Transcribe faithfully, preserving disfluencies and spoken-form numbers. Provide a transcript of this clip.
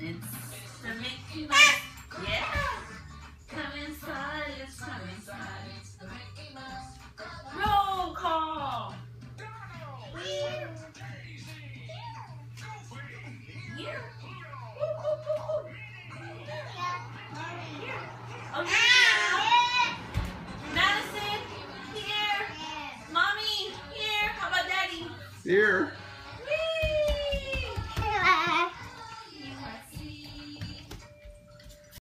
It's the Mickey Mouse. Yeah. Come inside. Let's come inside. It's the Mickey Mouse. Roll call. Here. Here. Okay. Madison, here. Mommy, here. How about Daddy? Here.